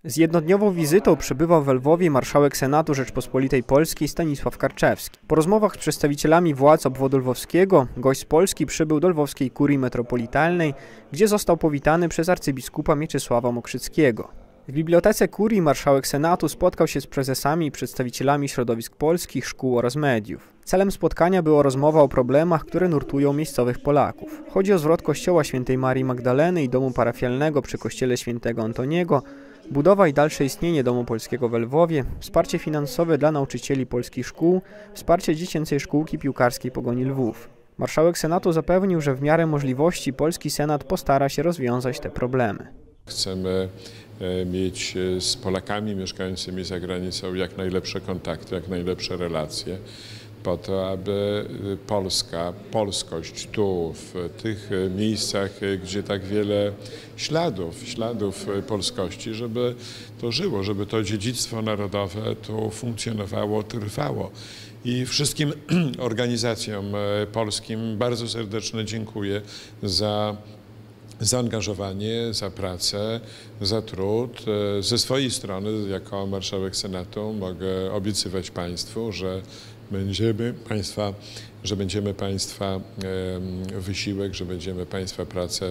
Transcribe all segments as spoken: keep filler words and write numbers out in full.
Z jednodniową wizytą przybywał we Lwowie marszałek Senatu Rzeczpospolitej Polskiej Stanisław Karczewski. Po rozmowach z przedstawicielami władz obwodu lwowskiego gość z Polski przybył do lwowskiej kurii metropolitalnej, gdzie został powitany przez arcybiskupa Mieczysława Mokrzyckiego. W bibliotece kurii marszałek Senatu spotkał się z prezesami i przedstawicielami środowisk polskich, szkół oraz mediów. Celem spotkania była rozmowa o problemach, które nurtują miejscowych Polaków. Chodzi o zwrot kościoła świętej Marii Magdaleny i domu parafialnego przy kościele świętego Antoniego, budowa i dalsze istnienie Domu Polskiego we Lwowie, wsparcie finansowe dla nauczycieli polskich szkół, wsparcie dziecięcej szkółki piłkarskiej Pogoni Lwów. Marszałek Senatu zapewnił, że w miarę możliwości polski Senat postara się rozwiązać te problemy. Chcemy mieć z Polakami mieszkającymi za granicą jak najlepsze kontakty, jak najlepsze relacje, po to, aby Polska, polskość tu, w tych miejscach, gdzie tak wiele śladów, śladów polskości, żeby to żyło, żeby to dziedzictwo narodowe tu funkcjonowało, trwało. I wszystkim organizacjom polskim bardzo serdecznie dziękuję za zaangażowanie, za pracę, za trud. Ze swojej strony, jako marszałek Senatu, mogę obiecywać Państwu, że będziemy Państwa, że będziemy Państwa wysiłek, że będziemy Państwa pracę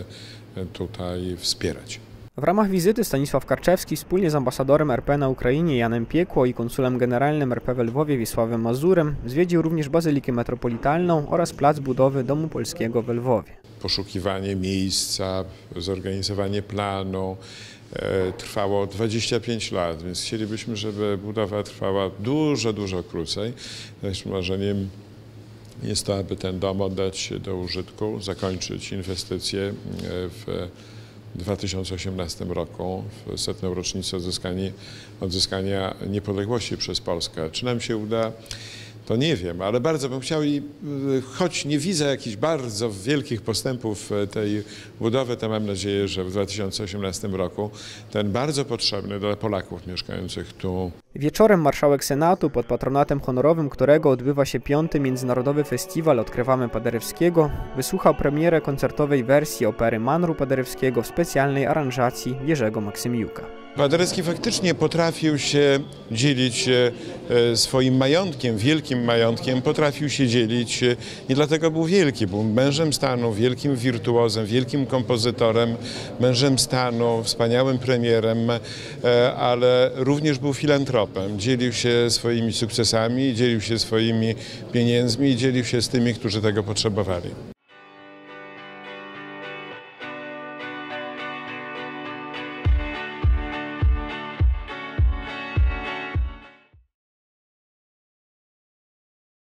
tutaj wspierać. W ramach wizyty Stanisław Karczewski wspólnie z ambasadorem R P na Ukrainie Janem Piekło i konsulem generalnym R P we Lwowie Wiesławem Mazurem zwiedził również Bazylikę Metropolitalną oraz plac budowy Domu Polskiego we Lwowie. Poszukiwanie miejsca, zorganizowanie planu e, trwało dwadzieścia pięć lat, więc chcielibyśmy, żeby budowa trwała dużo, dużo krócej. Naszym marzeniem jest to, aby ten dom oddać do użytku, zakończyć inwestycje w dwa tysiące osiemnastym roku, w setną rocznicę odzyskania, odzyskania niepodległości przez Polskę. Czy nam się uda? To nie wiem, ale bardzo bym chciał i choć nie widzę jakichś bardzo wielkich postępów tej budowy, to mam nadzieję, że w dwa tysiące osiemnastym roku ten bardzo potrzebny dla Polaków mieszkających tu. Wieczorem marszałek Senatu, pod patronatem honorowym którego odbywa się piąty Międzynarodowy Festiwal Odkrywamy Paderewskiego, wysłuchał premierę koncertowej wersji opery Manru Paderewskiego w specjalnej aranżacji Jerzego Maksymiuka. Paderewski faktycznie potrafił się dzielić swoim majątkiem, wielkim majątkiem, potrafił się dzielić, nie dlatego był wielki, był mężem stanu, wielkim wirtuozem, wielkim kompozytorem, mężem stanu, wspaniałym premierem, ale również był filantropem. Dzielił się swoimi sukcesami, dzielił się swoimi pieniędzmi i dzielił się z tymi, którzy tego potrzebowali.